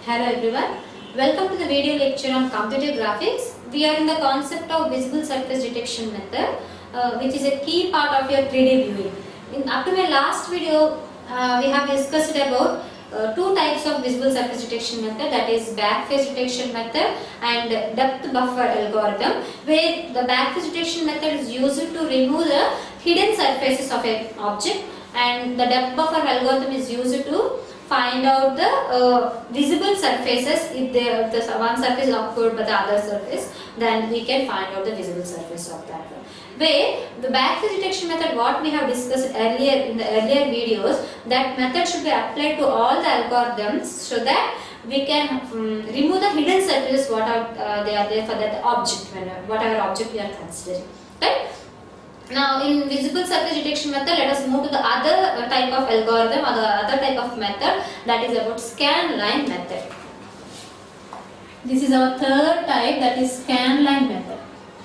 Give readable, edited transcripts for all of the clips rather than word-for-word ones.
Hello everyone, welcome to the video lecture on computer graphics. We are in the concept of visible surface detection method, which is a key part of your 3D viewing. Up to my last video, we have discussed about two types of visible surface detection method, that is back face detection method and depth buffer algorithm, where the back face detection method is used to remove the hidden surfaces of an object, and the depth buffer algorithm is used to find out the visible surfaces. If the one surface is obscured by the other surface, then we can find out the visible surface of that one. Where the backface detection method, what we have discussed earlier in the earlier videos, that method should be applied to all the algorithms so that we can remove the hidden surfaces what are they are there for that object, whatever object we are considering, right? Now in visible surface detection method, let us move to the other type of algorithm or the other type of method, that is about scan line method. This is our third type, that is scan line method.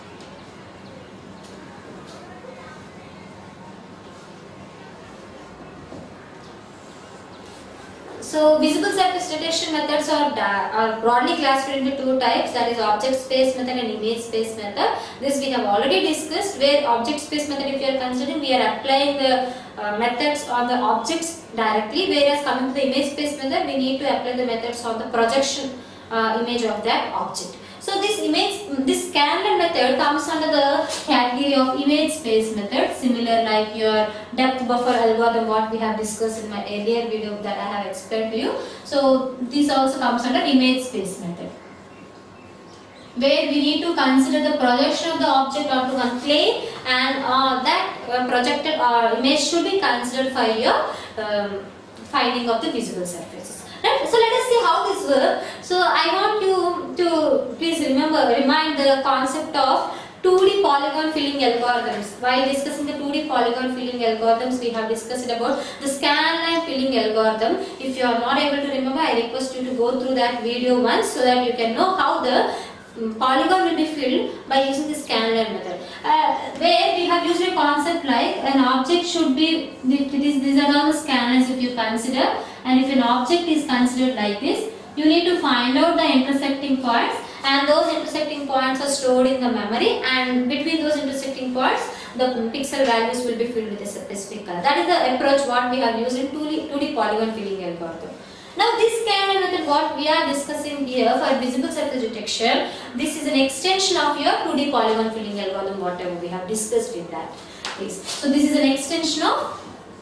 So visible surface detection methods are broadly classified into two types, that is object space method and image space method. This we have already discussed, where object space method, if you are considering, we are applying the methods on the objects directly, whereas coming to the image space method, we need to apply the methods on the projection image of that object. So this scan line method comes under the category of image space method, similar like your depth buffer algorithm what we have discussed in my earlier video that I have explained to you. So this also comes under image space method, where we need to consider the projection of the object onto one plane, and that projected image should be considered for your finding of the visible surfaces. Right? So let us see how this works. So I want you to please remind the concept of 2D polygon filling algorithms. While discussing the 2D polygon filling algorithms, we have discussed about the scan line filling algorithm. If you are not able to remember, I request you to go through that video once so that you can know how the polygon will be filled by using the scan line method. Where we have used a concept like an object should be, these are all the scan lines if you consider, and if an object is considered like this, you need to find out the intersecting points, and those intersecting points are stored in the memory, and between those intersecting points the pixel values will be filled with a specific color. That is the approach what we have used in 2D polygon filling algorithm. Now this scan line method what we are discussing here for visible surface detection, this is an extension of your 2D polygon filling algorithm whatever we have discussed in that. So this is an extension of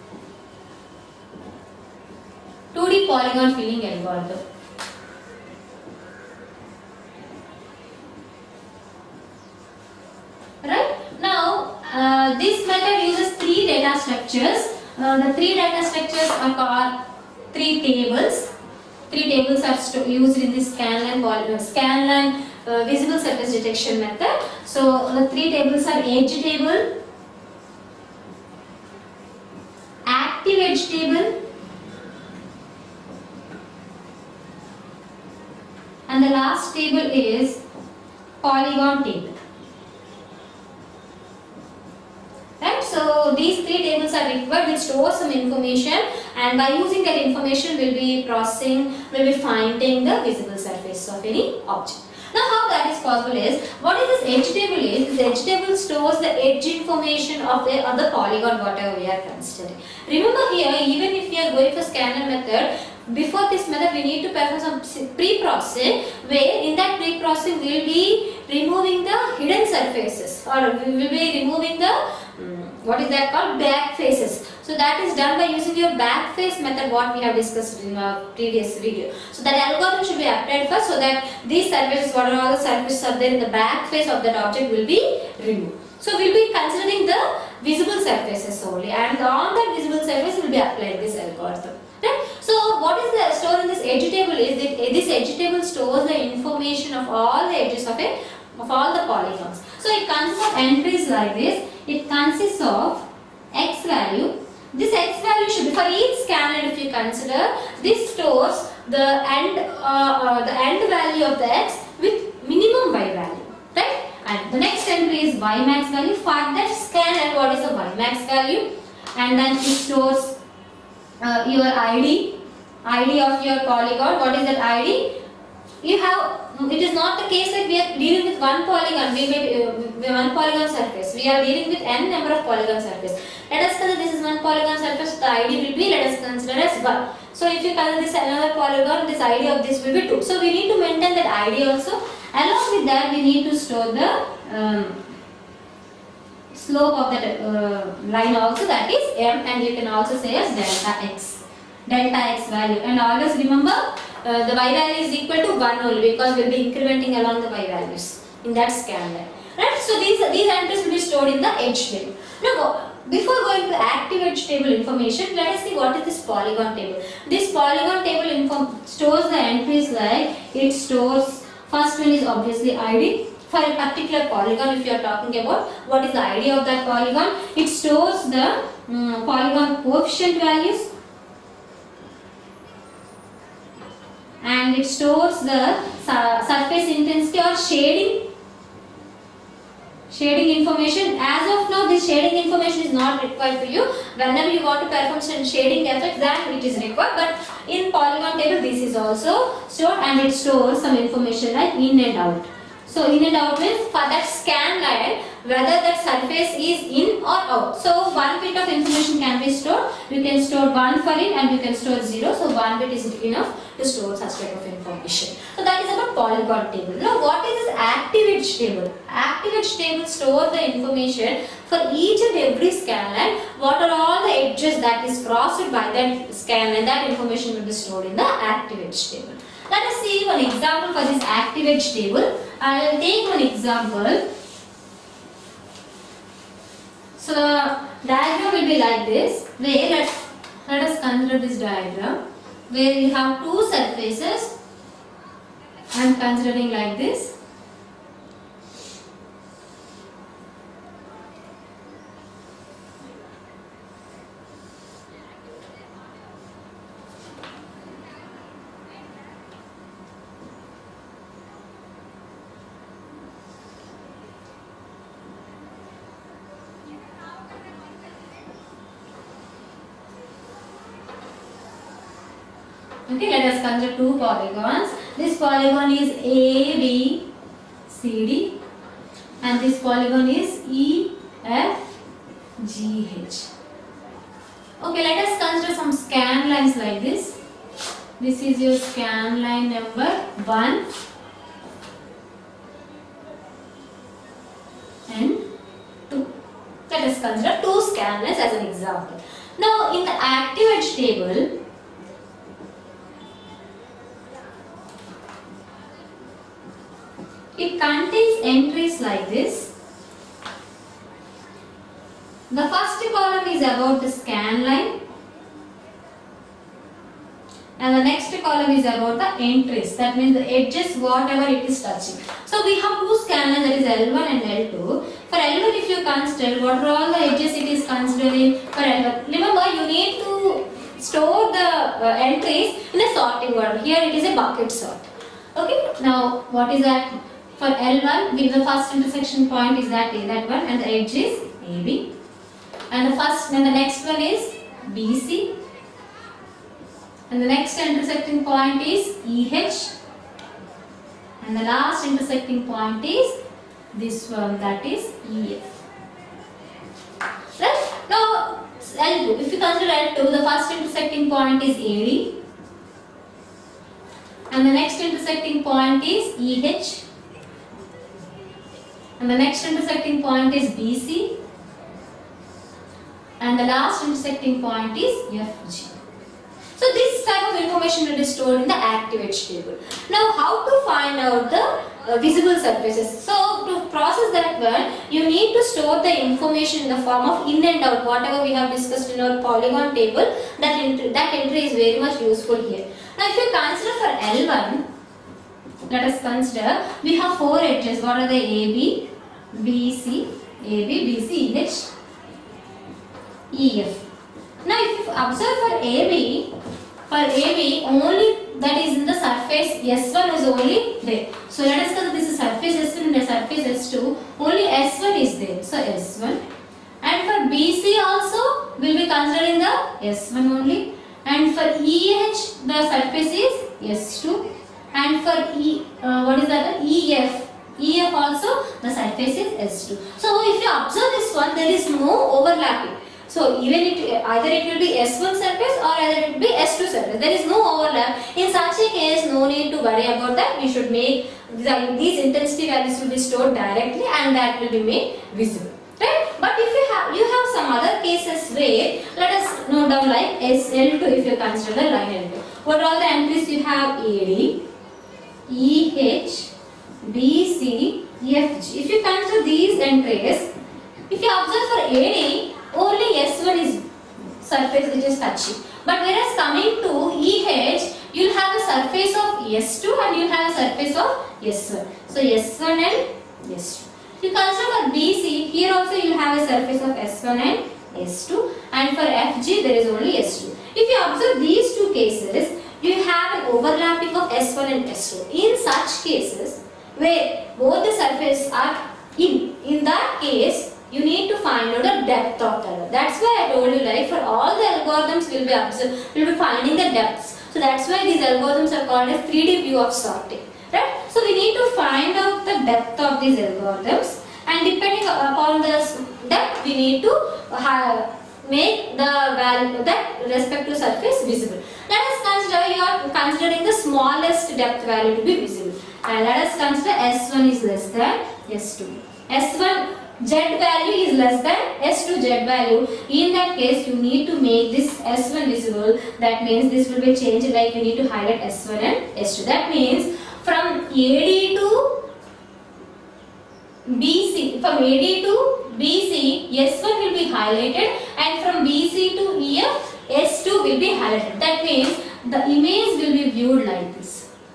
2D polygon filling algorithm. Right? Now this method uses three data structures. The three data structures are called three tables. Three tables are used in this scan line visible surface detection method. So the three tables are edge table, active edge table, and the last table is polygon table. Right? So these three tables are required which store some information, and by using that information we'll be finding the visible surface of any object. Now how that is possible is, what is this edge table is, this edge table stores the edge information of the other polygon whatever we are considering. Remember here, even if we are going for scanner method, before this method we need to perform some pre-processing, where in that pre-processing we will be removing the hidden surfaces, or we will be removing the what is that called, back faces. So that is done by using your back face method what we have discussed in our previous video. So that algorithm should be applied first so that these surfaces, what are all the surfaces are there in the back face of that object will be removed. So we will be considering the visible surfaces only, and on that visible surface we will be applying this algorithm. Right? So what is the stored in this edge table is that this edge table stores the information of all the edges of all the polygons. So it consists of entries like this. It consists of x value. This x value should be for each scan line. If you consider, this stores the end value of the x with minimum y value, right? And the next entry is y max value. For that scan line, what is the y max value? And then it stores your ID, ID of your polygon. What is that ID? You have, it is not the case that we are dealing with one polygon, one polygon surface. We are dealing with n number of polygon surface. Let us consider this is one polygon surface, the ID will be, let us consider as 1. So if you consider this another polygon, this ID of this will be 2. So we need to maintain that ID also. Along with that, we need to store the slope of that line also, that is m, and you can also say as delta x value. And always remember, the y value is equal to 1 only, because we will be incrementing along the y values in that scan line. Right? So these entries will be stored in the edge table. Now, before going to active edge table information, let us see what is this polygon table. This polygon table stores the entries like, it stores, first one is obviously ID. For a particular polygon, if you are talking about what is the ID of that polygon, it stores the polygon coefficient values, and it stores the surface intensity or shading information. As of now, this shading information is not required for you. Whenever you want to perform some shading effect, then it is required. But in polygon table, this is also stored, and it stores some information like in and out. So in and out means for that scan line, whether that surface is in or out. So one bit of information can be stored. You can store 1 for it, and you can store 0. So 1 bit is enough to store such type of information. So that is about polygon table. Now what is this active edge table? Active edge table stores the information for each and every scan line. What are all the edges that is crossed by that scan line? That information will be stored in the active edge table. Let us see one example for this active edge table. I will take one example. So the diagram will be like this, where let us consider this diagram, where we have two surfaces. I am considering like this. Okay, let us consider two polygons. This polygon is A, B, C, D, and this polygon is E, F, G, H. Okay, let us consider some scan lines like this. This is your scan line number 1 and 2. Let us consider two scan lines as an example. Now, in the active edge table, it contains entries like this. The first column is about the scan line, and the next column is about the entries. That means the edges, whatever it is touching. So we have two scan lines, that is L1 and L2. For L1, if you consider what are all the edges it is considering for L1. Remember, you need to store the entries in a sorting order. Here it is a bucket sort. Okay. Now what is that? For L1, the first intersection point is that one, and the edge is AB. And the next one is BC. And the next intersecting point is EH. And the last intersecting point is this one, that is EF. Right? Now L2, if you consider L2, the first intersecting point is AD. And the next intersecting point is EH. And the next intersecting point is BC, and the last intersecting point is FG. So this type of information will be stored in the active edge table. Now how to find out the visible surfaces? So to process that one, you need to store the information in the form of in and out, whatever we have discussed in our polygon table. That entry is very much useful here. Now if you consider for L1, let us consider we have four edges. What are they? AB, BC, AB, BC, EH, EF. Now if you observe for AB only that is in the surface S1 is only there. So let us consider this is surface S1 and the surface S2. Only S1 is there. So S1. And for BC also we will be considering the S1 only. and for EH the surface is S2, and for EF also the surface is S2. So if you observe this one, there is no overlapping. So even either it will be S1 surface or either it will be S2 surface. There is no overlap. In such a case, no need to worry about that. We should make these intensity values will be stored directly and that will be made visible. Right? But if you have some other cases where, let us note down like SL2 if you consider the line element. What are all the entries you have? AD, EH, BC, FG. If you consider these entries, if you observe for AD, only S1 is surface which is touching. But whereas coming to EH, you will have a surface of S2 and you will have a surface of S1. So S1 and S2. You consider for BC, here also you will have a surface of S1 and S2, and for FG there is only S2. If you observe these two cases, you have an overlapping of S1 and S2. In such cases, where both the surfaces are in that case, you need to find out the depth of the error. That's why I told you, like, for all the algorithms we will be finding the depths. So that's why these algorithms are called as 3D view of sorting. Right? So we need to find out the depth of these algorithms, and depending upon the depth, we need to make the value that respective surface visible. Let us consider you are considering the smallest depth value to be visible, and let us consider S1 is less than S2. S1 Z value is less than S2 Z value. In that case, you need to make this S1 visible. That means this will be changed, like you need to highlight S1 and S2. That means from AD to BC, S1 will be highlighted, and from BC to EF, S2 will be highlighted. That means the image will be viewed like this.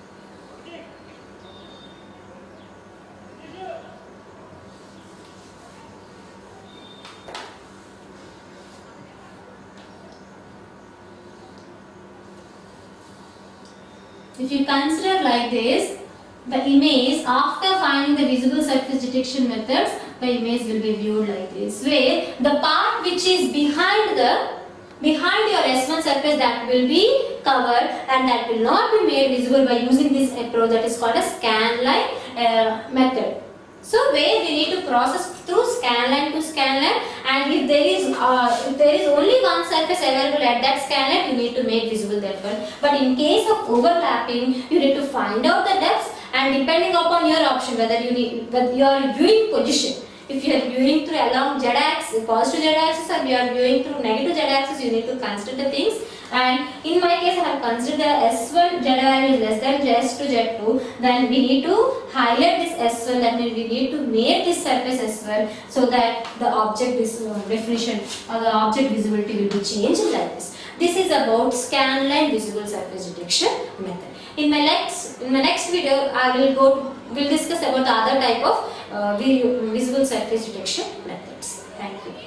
If you consider like this, the image after finding the visible surface detection methods, the image will be viewed like this, where the part which is behind your S1 surface, that will be covered and that will not be made visible by using this approach that is called a scanline method. So where we need to process through scanline to scanline, and if there is only one surface available at that scanline, you need to make visible that one. But in case of overlapping, you need to find out the depths, and depending upon your option, whether your viewing position. If you are viewing through along z-axis, positive z-axis, or you are viewing through negative z-axis, you need to consider the things. And in my case, I have considered the S1 Z value is less than S2 Z2. Then we need to highlight this S1. That means we need to make this surface S1 so that the object definition or the object visibility will be changed like this. This is about scanline visible surface detection method. In my next video, we'll discuss about the other type of visible surface detection methods. Thank you.